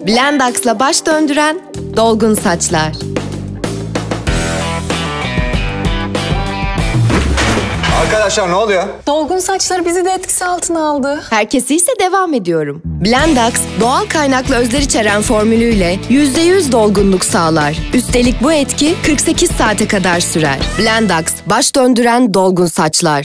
Blendax'la baş döndüren dolgun saçlar. Arkadaşlar ne oluyor? Dolgun saçları bizi de etkisi altına aldı. Herkesi ise devam ediyorum. Blendax, doğal kaynaklı özler içeren formülüyle %100 dolgunluk sağlar. Üstelik bu etki 48 saate kadar sürer. Blendax, baş döndüren dolgun saçlar.